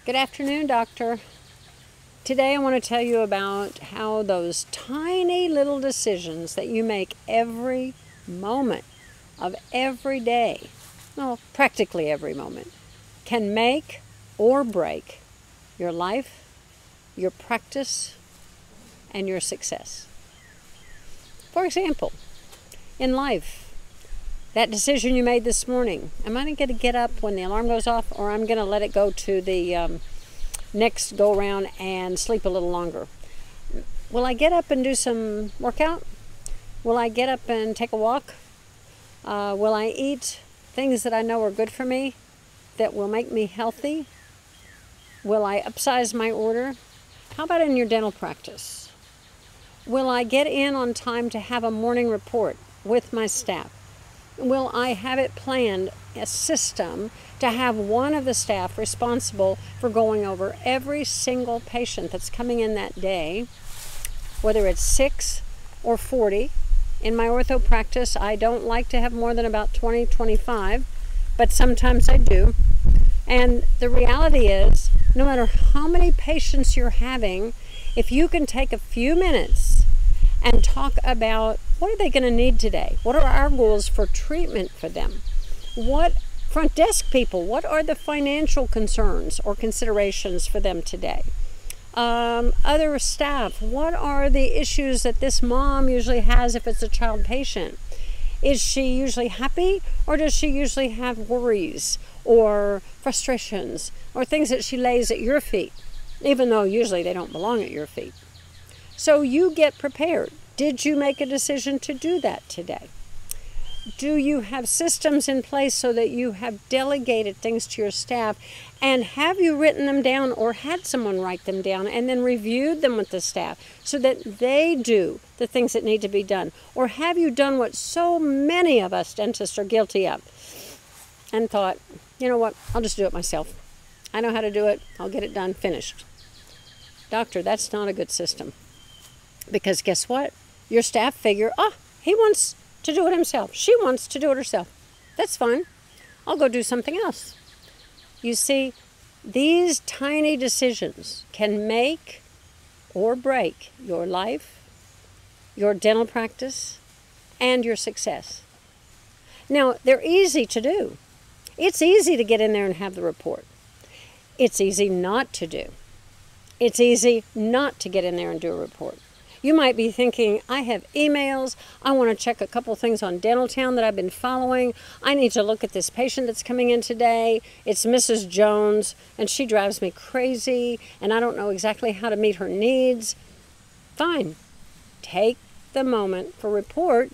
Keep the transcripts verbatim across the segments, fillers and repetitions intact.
Good afternoon, doctor. Today I want to tell you about how those tiny little decisions that you make every moment of every day, well, practically every moment, can make or break your life, your practice, and your success. For example, in life, that decision you made this morning, am I going to get up when the alarm goes off, or I'm going to let it go to the um, next go around and sleep a little longer? Will I get up and do some workout? Will I get up and take a walk? Uh, will I eat things that I know are good for me, that will make me healthy? Will I upsize my order? How about in your dental practice? Will I get in on time to have a morning report with my staff? Will I have it planned, a system, to have one of the staff responsible for going over every single patient that's coming in that day, whether it's six or forty? In my ortho practice, I don't like to have more than about twenty, twenty-five, but sometimes I do. And the reality is, no matter how many patients you're having, if you can take a few minutes and talk about what are they going to need today? What are our goals for treatment for them? What front desk people, what are the financial concerns or considerations for them today? Um, other staff, what are the issues that this mom usually has if it's a child patient? Is she usually happy, or does she usually have worries or frustrations or things that she lays at your feet, even though usually they don't belong at your feet? So you get prepared. Did you make a decision to do that today? Do you have systems in place so that you have delegated things to your staff? And have you written them down or had someone write them down and then reviewed them with the staff so that they do the things that need to be done? Or have you done what so many of us dentists are guilty of and thought, you know what, I'll just do it myself. I know how to do it. I'll get it done, finished. Doctor, that's not a good system. Because guess what? Your staff figure, oh, he wants to do it himself. She wants to do it herself. That's fine. I'll go do something else. You see, these tiny decisions can make or break your life, your dental practice, and your success. Now, they're easy to do. It's easy to get in there and have the report. It's easy not to do. It's easy not to get in there and do a report. You might be thinking, I have emails, I want to check a couple things on Dental Town that I've been following, I need to look at this patient that's coming in today, it's Missus Jones, and she drives me crazy, and I don't know exactly how to meet her needs. Fine. Take the moment for report,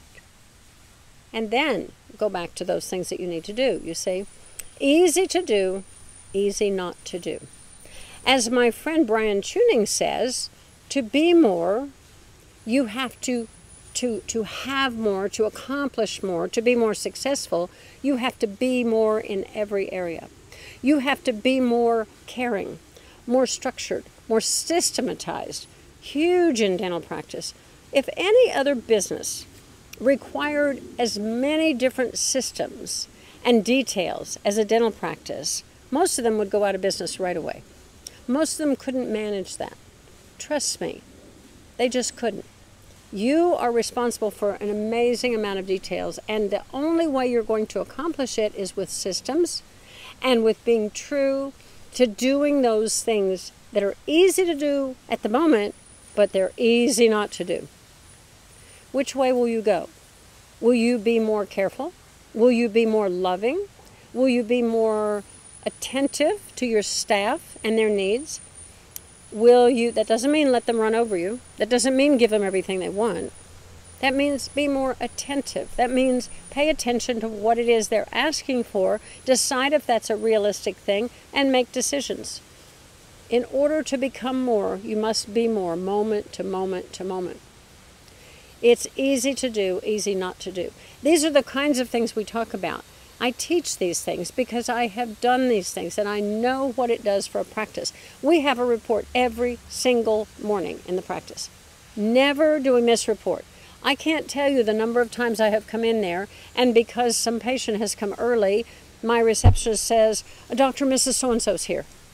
and then go back to those things that you need to do, you see. Easy to do, easy not to do. As my friend Brian Tuning says, to be more, you have to, to, to have more, to accomplish more, to be more successful, you have to be more in every area. You have to be more caring, more structured, more systematized. Huge in dental practice. If any other business required as many different systems and details as a dental practice, most of them would go out of business right away. Most of them couldn't manage that. Trust me, they just couldn't. You are responsible for an amazing amount of details, and the only way you're going to accomplish it is with systems and with being true to doing those things that are easy to do at the moment, but they're easy not to do. Which way will you go? Will you be more careful? Will you be more loving? Will you be more attentive to your staff and their needs? Will you, that doesn't mean let them run over you. That doesn't mean give them everything they want. That means be more attentive. That means pay attention to what it is they're asking for, decide if that's a realistic thing, and make decisions. In order to become more, you must be more, moment to moment to moment. It's easy to do, easy not to do. These are the kinds of things we talk about. I teach these things because I have done these things and I know what it does for a practice. We have a report every single morning in the practice. Never do we miss report. I can't tell you the number of times I have come in there, and because some patient has come early, my receptionist says, Doctor Missus So-and-so's here.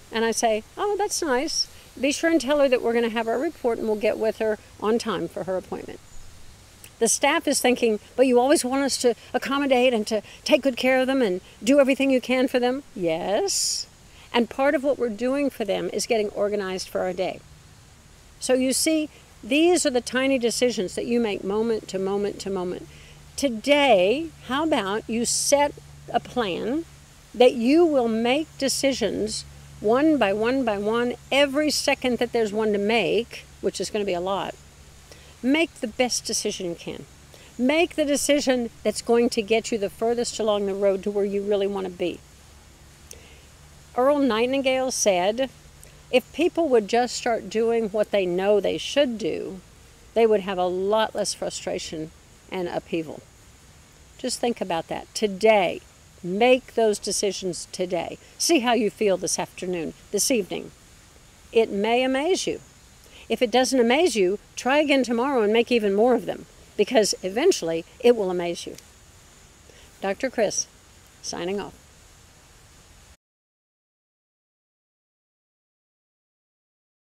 And I say, oh, that's nice. Be sure and tell her that we're going to have our report and we'll get with her on time for her appointment. The staff is thinking, but you always want us to accommodate and to take good care of them and do everything you can for them. Yes. And part of what we're doing for them is getting organized for our day. So you see, these are the tiny decisions that you make moment to moment to moment. Today, how about you set a plan that you will make decisions one by one by one every second that there's one to make, which is going to be a lot. Make the best decision you can. Make the decision that's going to get you the furthest along the road to where you really want to be. Earl Nightingale said, if people would just start doing what they know they should do, they would have a lot less frustration and upheaval. Just think about that. Today, make those decisions today. See how you feel this afternoon, this evening. It may amaze you. If it doesn't amaze you, try again tomorrow and make even more of them, because eventually it will amaze you. Doctor Chris, signing off.